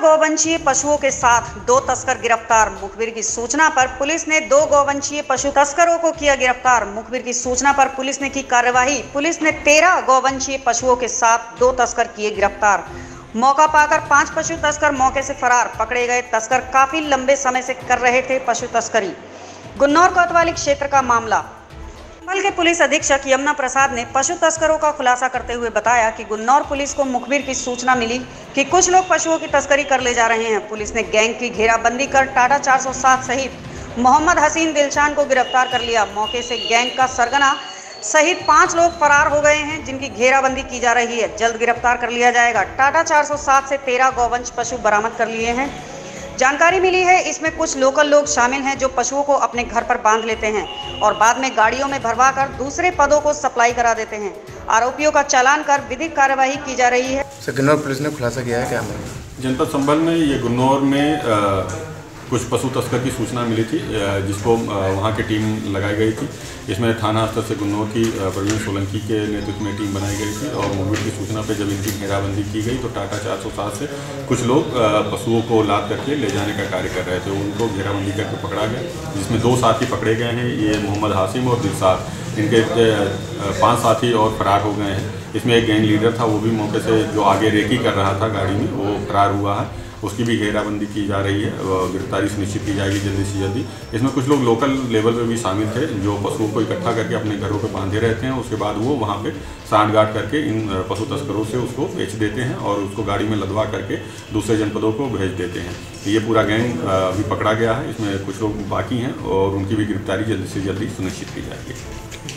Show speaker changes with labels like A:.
A: गौवंशीय पशुओं के साथ 2 तस्कर गिरफ्तार। मुखबिर की सूचना पर पुलिस ने 2 गौवंशीय पशु तस्करों को किया गिरफ्तार। मुखबिर की सूचना पर पुलिस ने की कार्रवाई। पुलिस ने 13 गौवंशीय पशुओं के साथ 2 तस्कर किए गिरफ्तार। मौका पाकर 5 पशु तस्कर मौके से फरार। पकड़े गए तस्कर काफी लंबे समय से कर रहे थे पशु तस्करी। गुन्नौर कोतवाली क्षेत्र का मामला। संभल के पुलिस अधीक्षक यमुना प्रसाद ने पशु तस्करों का खुलासा करते हुए बताया कि गुन्नौर पुलिस को मुखबिर की सूचना मिली कि कुछ लोग पशुओं की तस्करी कर ले जा रहे हैं। पुलिस ने गैंग की घेराबंदी कर टाटा 407 सहित मोहम्मद हसीन दिलशान को गिरफ्तार कर लिया। मौके से गैंग का सरगना सहित 5 लोग फरार हो गए हैं, जिनकी घेराबंदी की जा रही है। जल्द गिरफ्तार कर लिया जाएगा। टाटा 407 से 13 गौवंश पशु बरामद कर लिए हैं। जानकारी मिली है इसमें कुछ लोकल लोग शामिल हैं जो पशुओं को अपने घर पर बांध लेते हैं और बाद में गाड़ियों में भरवाकर दूसरे पदों को सप्लाई करा देते हैं। आरोपियों का चालान कर विधिक कार्यवाही की जा रही है।
B: गुन्नौर पुलिस ने खुलासा किया है क्या?
C: जनपद संभल में ये गुन्नौर में कुछ पशु तस्कर की सूचना मिली थी, जिसको वहाँ की टीम लगाई गई थी। इसमें थाना स्तर से गुन्नौर की प्रवीण सोलंकी के नेतृत्व में टीम बनाई गई थी और मुखबिर की सूचना पर जब इनकी घेराबंदी की गई तो टाटा 407 से कुछ लोग पशुओं को लाद करके ले जाने का कार्य कर रहे थे। उनको घेराबंदी करके पकड़ा गया, जिसमें 2 साथी पकड़े गए हैं। ये मोहम्मद हासिम और दिलशाद, इनके 5 साथी और फरार हो गए हैं। इसमें एक गैंग लीडर था, वो भी मौके से जो आगे रेकी कर रहा था गाड़ी में, वो फरार हुआ है। उसकी भी घेराबंदी की जा रही है और गिरफ्तारी सुनिश्चित की जाएगी जल्दी से जल्दी। इसमें कुछ लोग लोकल लेवल पे भी शामिल थे जो पशुओं को इकट्ठा करके अपने घरों पे बांधे रहते हैं। उसके बाद वो वहाँ पे सांठगांठ करके इन पशु तस्करों से उसको बेच देते हैं और उसको गाड़ी में लदवा करके दूसरे जनपदों को भेज देते हैं। ये पूरा गैंग अभी पकड़ा गया है। इसमें कुछ लोग बाकी हैं और उनकी भी गिरफ्तारी जल्दी से जल्दी सुनिश्चित की जाएगी।